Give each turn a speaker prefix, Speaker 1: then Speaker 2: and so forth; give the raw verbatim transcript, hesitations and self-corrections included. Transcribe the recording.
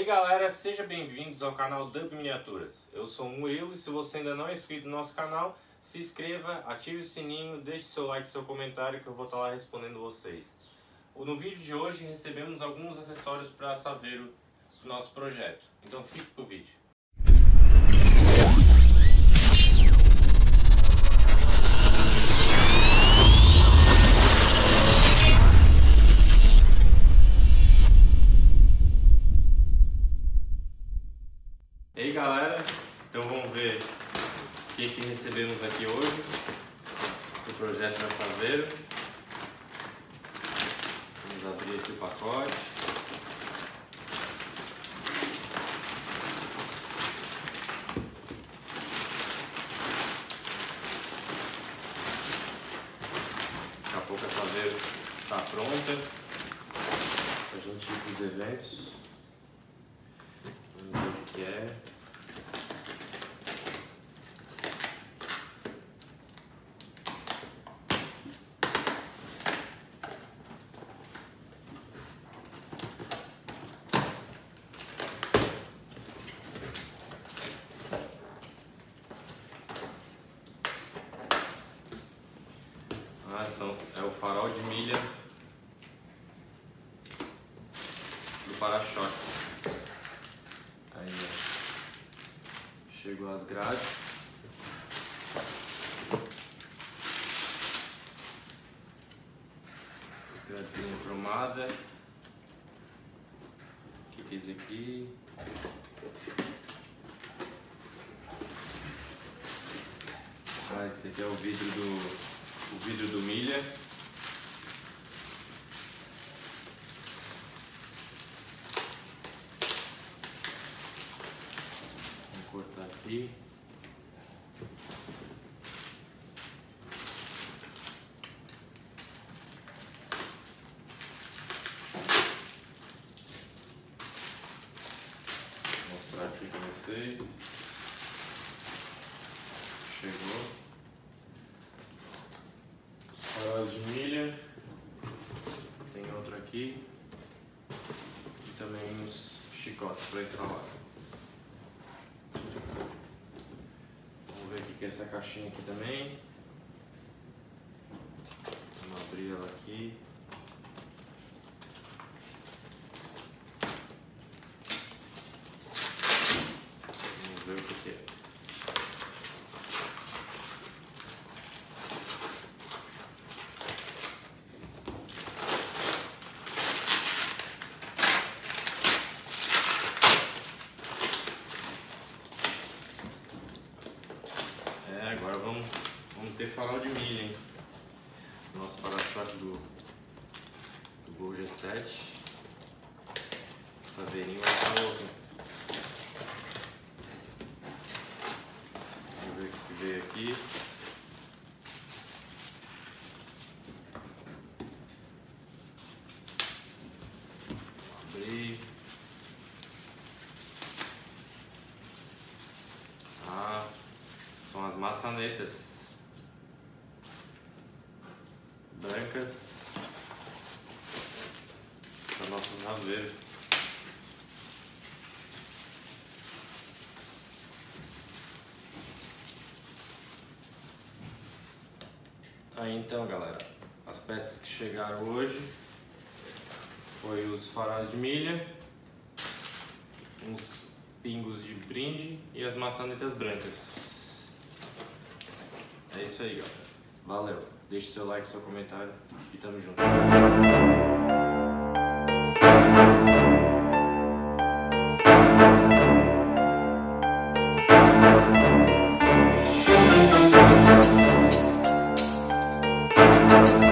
Speaker 1: galera, sejam bem-vindos ao canal Dub Miniaturas. Eu sou o Murilo e se você ainda não é inscrito no nosso canal, se inscreva, ative o sininho, deixe seu like e seu comentário que eu vou estar lá respondendo vocês. No vídeo de hoje recebemos alguns acessórios para Saveiro do nosso projeto, então fique pro vídeo. E aí galera, então vamos ver o que, que recebemos aqui hoje do projeto da Saveiro. Vamos abrir aqui o pacote. Daqui a pouco a Saveiro está pronta para a gente ir para os eventos. Vamos ver o que é. Ah, são, é o farol de milha do para-choque. Aí, ó. Chegou as grades. As gradezinhas cromadas. O que que é isso aqui? Ah, esse aqui é o vidro do, o vidro do milha. Cortar aqui. Vou mostrar aqui para vocês. Chegou. Os faróis de milha. Tem outro aqui. E também uns chicotes para instalar. Vamos ver o que é essa caixinha aqui também. Vamos abrir ela aqui. Vamos ver o que é. Agora vamos, vamos ter farol de milha, hein? Nosso para-choque do, do Gol G sete. Saveirinho vai estar louco. Vamos ver o que veio aqui. Abrir. Ah, são as maçanetas brancas para nosso Saveiro. Aí então galera, as peças que chegaram hoje foi os faróis de milha, uns pingos de brinde e as maçanetas brancas. É isso aí, galera. Valeu. Deixe seu like, seu comentário e tamo junto. We'll be right back.